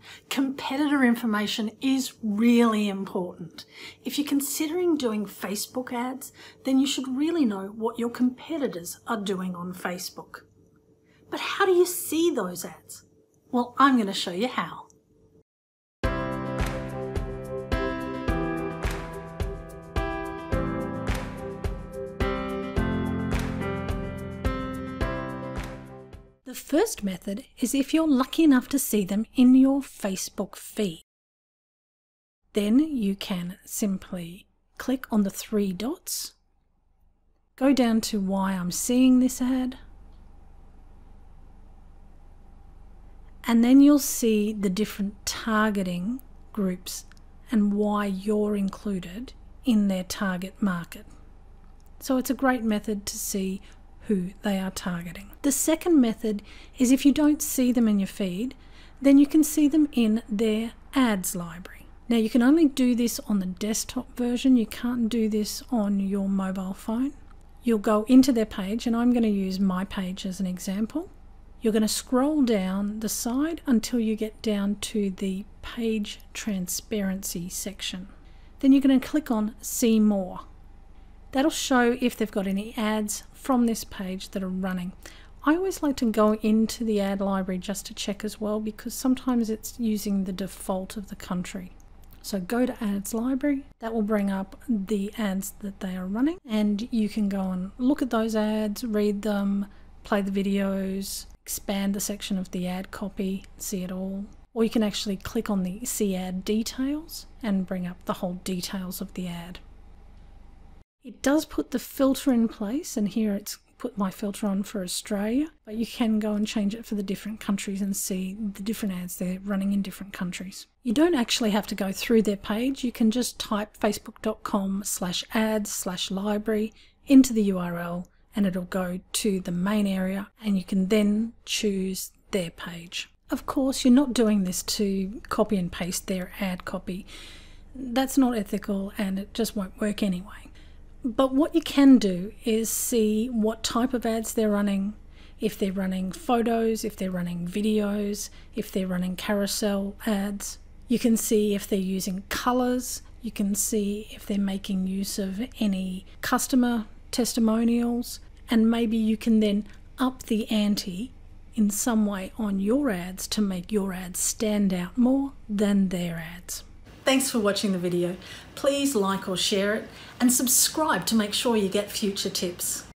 Competitor information is really important. If you're considering doing Facebook ads, then you should really know what your competitors are doing on Facebook. But how do you see those ads? Well, I'm going to show you how. The first method is if you're lucky enough to see them in your Facebook feed. Then you can simply click on the three dots, go down to why I'm seeing this ad, and then you'll see the different targeting groups and why you're included in their target market. So it's a great method to see who they are targeting. The second method is if you don't see them in your feed, then you can see them in their ads library. Now you can only do this on the desktop version, you can't do this on your mobile phone. You'll go into their page, and I'm going to use my page as an example. You're going to scroll down the side until you get down to the page transparency section. Then you're going to click on see more. That'll show if they've got any ads from this page that are running. I always like to go into the ad library just to check as well, because sometimes it's using the default of the country. So go to ads library, that will bring up the ads that they are running, and you can go and look at those ads, read them, play the videos, expand the section of the ad copy, see it all. Or you can actually click on the see ad details and bring up the whole details of the ad. It does put the filter in place, and here it's put my filter on for Australia, but you can go and change it for the different countries and see the different ads they're running in different countries. You don't actually have to go through their page, you can just type facebook.com/ads/library into the URL and it'll go to the main area, and you can then choose their page. Of course, you're not doing this to copy and paste their ad copy. That's not ethical and it just won't work anyway. But what you can do is see what type of ads they're running, if they're running photos, if they're running videos, if they're running carousel ads. You can see if they're using colors, you can see if they're making use of any customer testimonials, and maybe you can then up the ante in some way on your ads to make your ads stand out more than their ads. Thanks for watching the video. Please like or share it and subscribe to make sure you get future tips.